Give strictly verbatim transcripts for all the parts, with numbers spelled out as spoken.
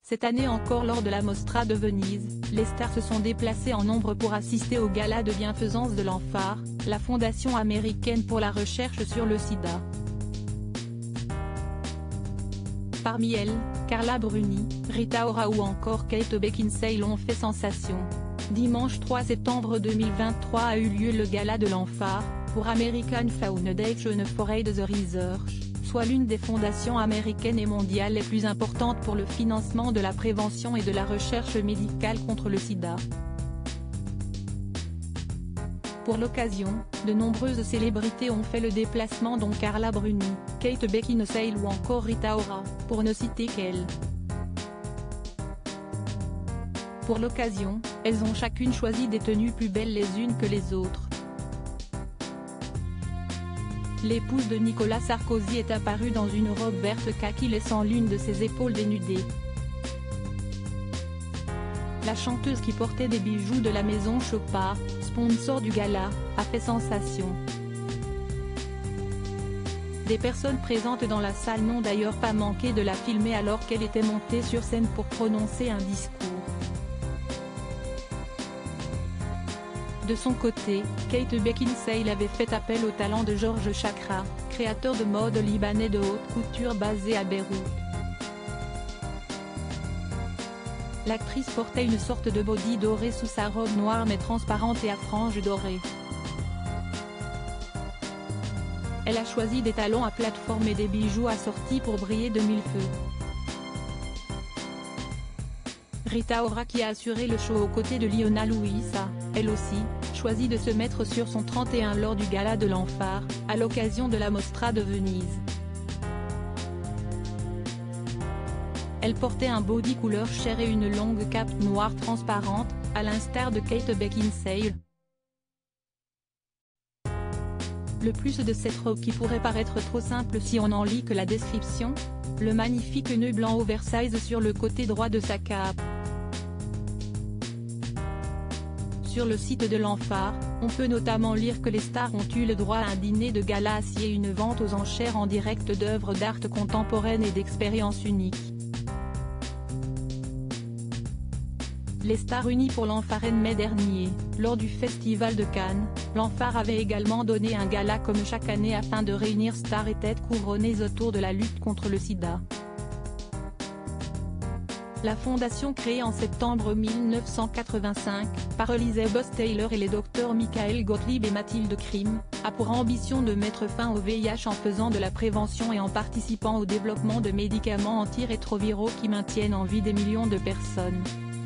Cette année encore lors de la Mostra de Venise, les stars se sont déplacées en nombre pour assister au gala de bienfaisance de l'Enfar, la fondation américaine pour la recherche sur le sida. Parmi elles, Carla Bruni, Rita Ora ou encore Kate Beckinsale ont fait sensation. Dimanche trois septembre deux mille vingt-trois a eu lieu le gala de l'Enfar, pour American Foundation for AIDS Research, soit l'une des fondations américaines et mondiales les plus importantes pour le financement de la prévention et de la recherche médicale contre le sida. Pour l'occasion, de nombreuses célébrités ont fait le déplacement dont Carla Bruni, Kate Beckinsale ou encore Rita Ora, pour ne citer qu'elles. Pour l'occasion, elles ont chacune choisi des tenues plus belles les unes que les autres. L'épouse de Nicolas Sarkozy est apparue dans une robe verte kaki laissant l'une de ses épaules dénudée. La chanteuse qui portait des bijoux de la maison Chopard, sponsor du gala, a fait sensation. Des personnes présentes dans la salle n'ont d'ailleurs pas manqué de la filmer alors qu'elle était montée sur scène pour prononcer un discours. De son côté, Kate Beckinsale avait fait appel au talent de Georges Chakra, créateur de mode libanais de haute couture basé à Beyrouth. L'actrice portait une sorte de body doré sous sa robe noire mais transparente et à franges dorées. Elle a choisi des talons à plateforme et des bijoux assortis pour briller de mille feux. Rita Ora qui a assuré le show aux côtés de Liona Louis a, elle aussi, choisi de se mettre sur son trente et un lors du gala de l'Enfar, à l'occasion de la Mostra de Venise. Elle portait un body couleur chair et une longue cape noire transparente, à l'instar de Kate Beckinsale. Le plus de cette robe qui pourrait paraître trop simple si on n'en lit que la description, le magnifique nœud blanc oversize sur le côté droit de sa cape. Sur le site de l'Enfar, on peut notamment lire que les stars ont eu le droit à un dîner de gala assis et une vente aux enchères en direct d'œuvres d'art contemporaines et d'expériences uniques. Les stars unies pour l'Enfar en mai dernier, lors du Festival de Cannes, l'Enfar avait également donné un gala comme chaque année afin de réunir stars et têtes couronnées autour de la lutte contre le sida. La fondation créée en septembre mille neuf cent quatre-vingt-cinq, par Elizabeth Taylor et les docteurs Michael Gottlieb et Mathilde Krim, a pour ambition de mettre fin au V I H en faisant de la prévention et en participant au développement de médicaments antirétroviraux qui maintiennent en vie des millions de personnes.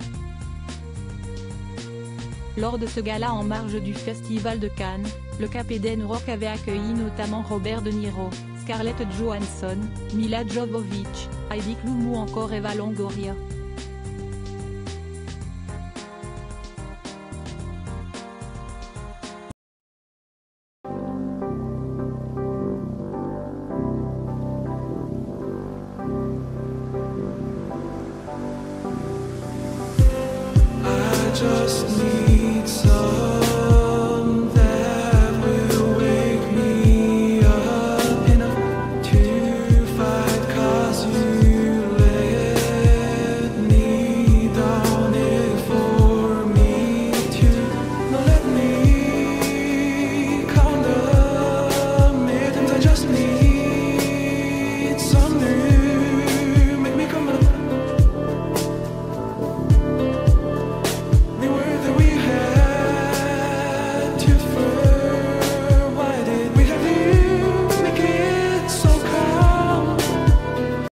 Lors de ce gala en marge du Festival de Cannes, le Cap Eden Rock avait accueilli notamment Robert De Niro, Scarlett Johansson, Mila Jovovich, Heidi Klum ou encore Eva Longoria. Just